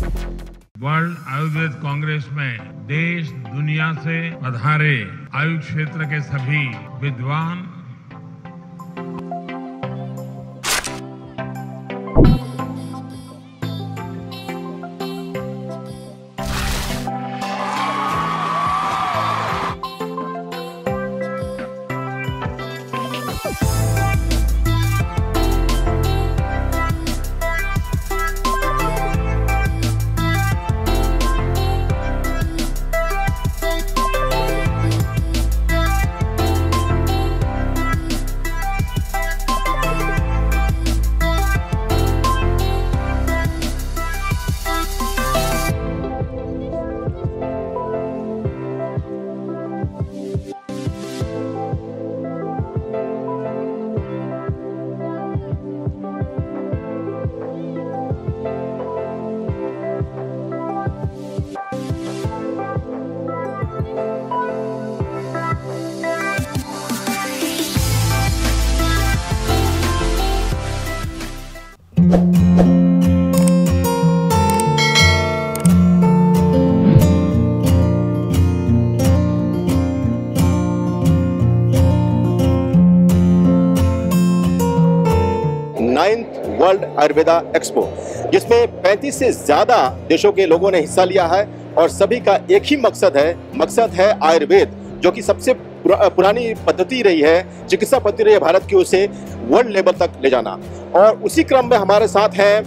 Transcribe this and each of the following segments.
World Ayurveda Congress में देश दुनिया से पधारे आयुष क्षेत्र के सभी विद्वान वर्ल्ड आयुर्वेदा एक्सपो, जिसमें 35 से ज्यादा देशों के लोगों ने हिस्सा लिया है और सभी का एक ही मकसद है आयुर्वेद, जो कि सबसे पुरानी पद्धति रही है, चिकित्सा पद्धति रही है भारत की, उसे वर्ल्ड लेवल तक ले जाना। और उसी क्रम में हमारे साथ हैं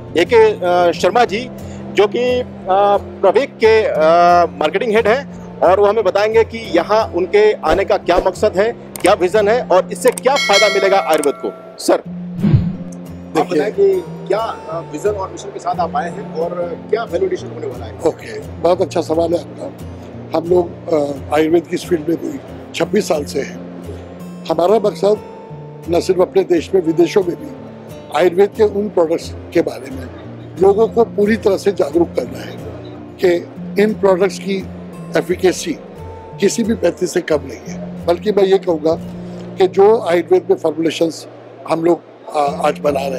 AK शर्मा जी, जो कि प्रवेक के मार्केटिंग हेड हैं, और वो हमें बताएंगे कि यहाँ उनके आने का क्या मकसद है, क्या विजन है और इससे क्या फायदा मिलेगा आयुर्वेद को। सर, आप बताएं कि क्या विजन और मिशन के साथ आप आए हैं और क्या वैल्यूएशन होने वाला है? ओके, बहुत अच्छा सवाल है आपका। हम लोग आयुर्वेद की इस फील्ड में कोई 26 साल से हैं। हमारा मकसद न सिर्फ अपने देश में, विदेशों में भी आयुर्वेद के उन प्रोडक्ट्स के बारे में लोगों को पूरी तरह से जागरूक करना है कि इन प्रोडक्ट्स की एफिकेसी किसी भी पैथी से कम नहीं है। बल्कि मैं ये कहूँगा कि जो आयुर्वेद में फॉर्मुलेशंस हम लोग आज बना रहे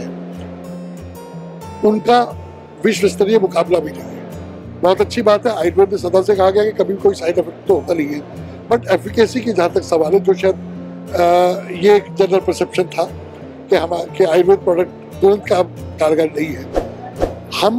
हैं, उनका विश्व स्तरीय मुकाबला भी नहीं है। बहुत अच्छी बात है, आयुर्वेद में सदा से कहा गया कि कभी कोई साइड इफेक्ट तो होता नहीं है, बट एफिकेसी की जहाँ तक सवाल है, जो शायद ये एक जनरल परसेप्शन था कि आयुर्वेद प्रोडक्ट तुरंत कारगर नहीं है। हम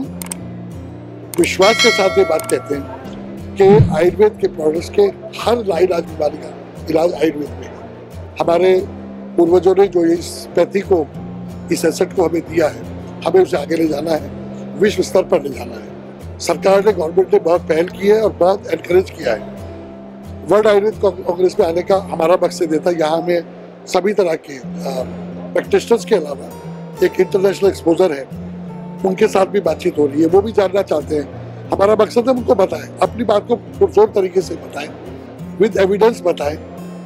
विश्वास के साथ ये बात कहते हैं कि आयुर्वेद के प्रोडक्ट्स के हर लाइलाज बीमारी का इलाज आयुर्वेद में है। हमारे पूर्वजों ने जो इस पैथी को, इस एसेट को हमें दिया है, हमें उसे आगे ले जाना है, विश्व स्तर पर ले जाना है। सरकार ने, गवर्नमेंट ने बहुत पहल की है और बहुत एनकरेज किया है। वर्ल्ड आयुर्वेद कांग्रेस में आने का हमारा मकसद ये था, यहाँ हमें सभी तरह के प्रैक्टिशनर्स के अलावा एक इंटरनेशनल एक्सपोजर है, उनके साथ भी बातचीत हो रही है, वो भी जानना चाहते हैं। हमारा मकसद है उनको बताएं, अपनी बात को पुरजोर तरीके से बताएं, विद एविडेंस बताएं,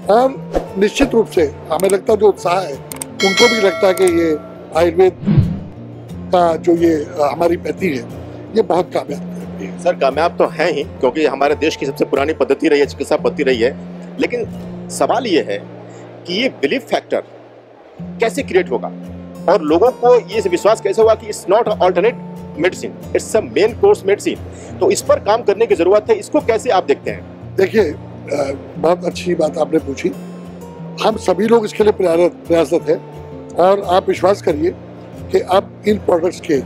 और निश्चित रूप से हमें लगता है जो उत्साह है, उनको भी लगता है कि ये आयुर्वेद का जो ये हमारी पैथी है, ये बहुत कामयाब है। सर, कामयाब तो है ही, क्योंकि हमारे देश की सबसे पुरानी पद्धति रही है, चिकित्सा पद्धति रही है। लेकिन सवाल ये है कि ये बिलीफ फैक्टर कैसे क्रिएट होगा और लोगों को ये विश्वास कैसे होगा कि it's not alternate medicine, it's a main course medicine. तो इस पर काम करने की जरूरत है, इसको कैसे आप देखते हैं? देखिए, बहुत अच्छी बात आपने पूछी। हम सभी लोग इसके लिए प्रयासरत हैं, और आप विश्वास करिए कि अब इन प्रोडक्ट्स के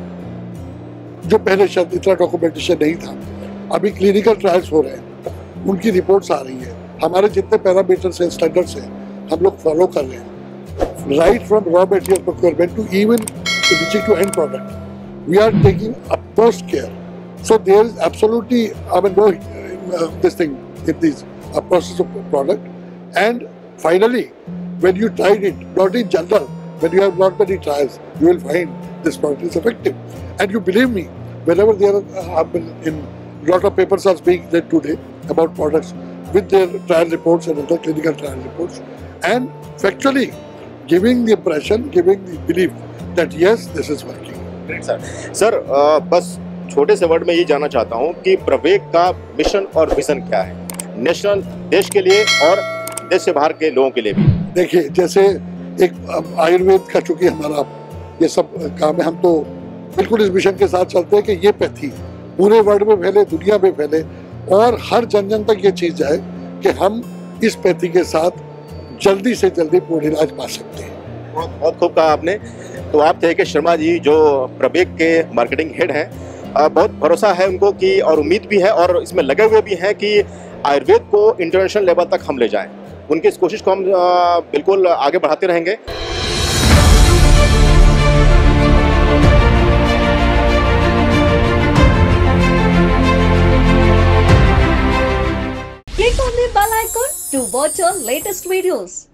जो पहले शायद इतना डॉक्यूमेंटेशन नहीं था, अभी क्लिनिकल ट्रायल्स हो रहे हैं, उनकी रिपोर्ट्स आ रही है। हमारे जितने पैरामीटर्स हैं, स्टैंडर्ड्स हैं, हम लोग फॉलो कर रहे हैं, right from raw material procurement to even reaching to end product. We are taking utmost care. So there is absolutely, I mean, no this thing in this process of product. And finally, when you tried it, not in general, when you have not many trials, you will find this product is effective. And you believe me, whenever there have been in lot of papers are being read today about products with their trial reports and other clinical trial reports, and factually giving the impression, giving the belief that yes, this is working. Great, sir. Sir, बस छोटे से word में ये जानना चाहता हूँ कि प्रवेक का मिशन और विजन क्या है, नेशनल, देश के लिए और देश से बाहर के लोगों के लिए भी। देखिए, जैसे एक आयुर्वेद का चूंकि हमारा ये सब काम है, हम तो बिल्कुल इस मिशन के साथ चलते हैं कि ये पैथी पूरे वर्ल्ड में फैले, दुनिया में फैले और हर जन जन तक ये चीज़ जाए कि हम इस पैथी के साथ जल्दी से जल्दी पूर्ण इलाज पा सकते हैं। बहुत बहुत खूब कहा आपने। तो आप थे कि शर्मा जी जो प्रवेक के मार्केटिंग हेड हैं, बहुत भरोसा है उनको कि और उम्मीद भी है और इसमें लगे हुए भी हैं कि आयुर्वेद को इंटरनेशनल लेवल तक हम ले जाएं। उनकी इस कोशिश को हम बिल्कुल आगे बढ़ाते रहेंगे। Click on the bell icon to watch our latest videos.